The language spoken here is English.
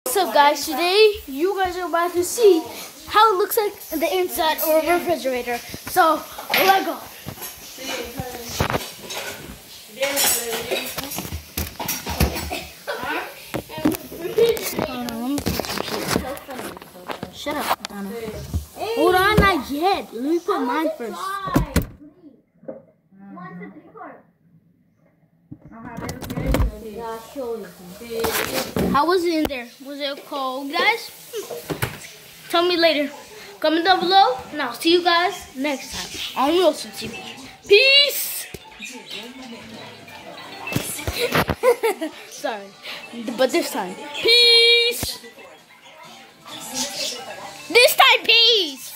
So guys, today you guys are about to see how it looks like in the inside of a refrigerator. So, let's go. Shut up, Donna. Hold on, not yet. Let me put mine first. How was it in there? Was it cold, guys? Tell me later. Comment down below, and I'll see you guys next time on Wilson TV. Peace! Sorry, but this time, peace! This time, peace!